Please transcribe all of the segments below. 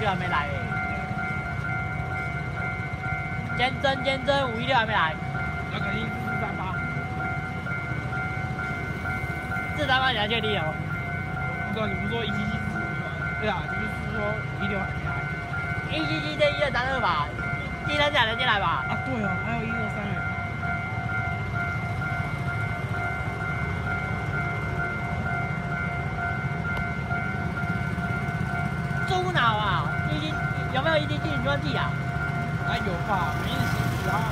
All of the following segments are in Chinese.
516还没来嘞。坚贞516还没来。 那肯定是438。 438你还确定哦？ 不知道你不是说177吗？对啊，就是说16还没来。 177跟1232吧，第三才能进来吧？ 啊，对哦，还有123哎。 猪脑啊！有没有177你忘记啊？ 啊有吧，没人行驶啊。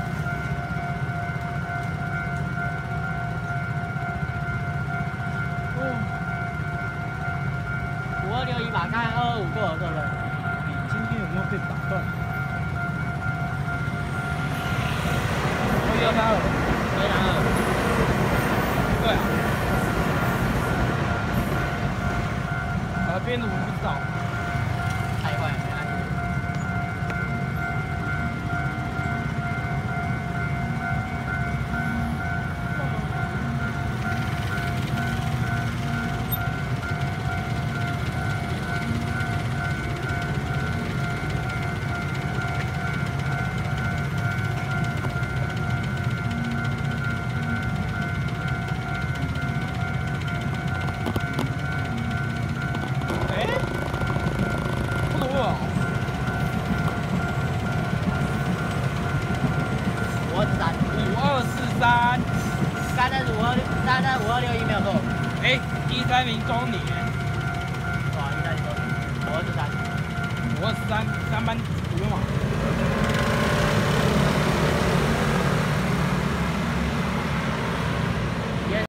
5261吧，看225过了对不对？ 你今天有没有被打断？132，132。对啊。边路不知道。 太坏了，没来。 5243， 刚才5261没有错。 哎，130中你， 哇，130中你，5243， 3班不用啊。